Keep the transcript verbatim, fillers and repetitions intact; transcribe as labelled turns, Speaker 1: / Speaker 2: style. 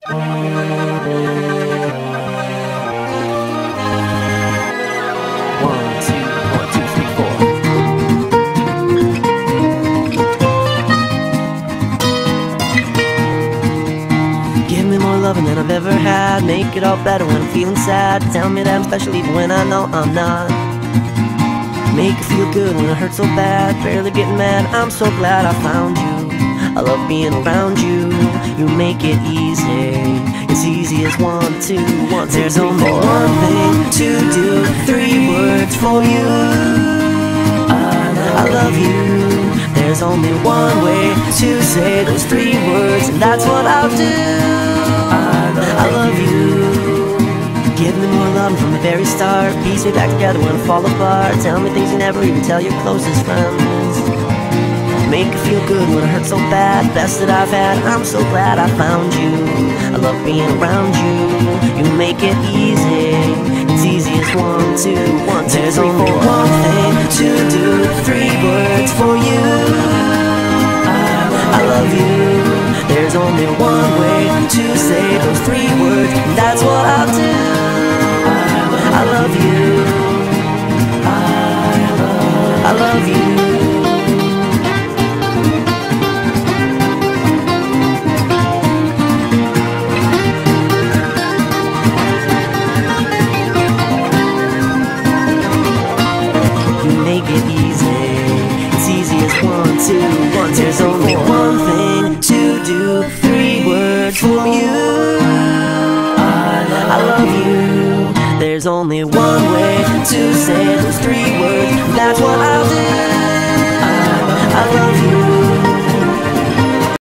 Speaker 1: One, two, one, two, three, four. Give me more loving than I've ever had. Make it all better when I'm feeling sad. Tell me that I'm special even when I know I'm not. Make it feel good when it hurts so bad. Barely getting mad, I'm so glad I found you. I love being around you. You make it easy. It's easy as one, two, one, two, There's three, only four. One thing to do. Three words for you. I love, I love you. There's only one way to say those three words, and that's what I'll do. I love, I love you. Give me more love from the very start. Piece me back together when I fall apart. Tell me things you never even tell your closest friends. Make it feel good when it hurts so bad. Best that I've had, I'm so glad I found you. I love being around you. You make it easy. It's easy as one, two, one, two, There's three, only four. One thing to do. Three words for you. I love you. There's only one way to say those three words, and that's what I'll do. I love you. I love you. One, two, one, two, There's only four. One thing to do. Three words for you. I love, I love you. There's only one way to say those three words. That's what I'll do.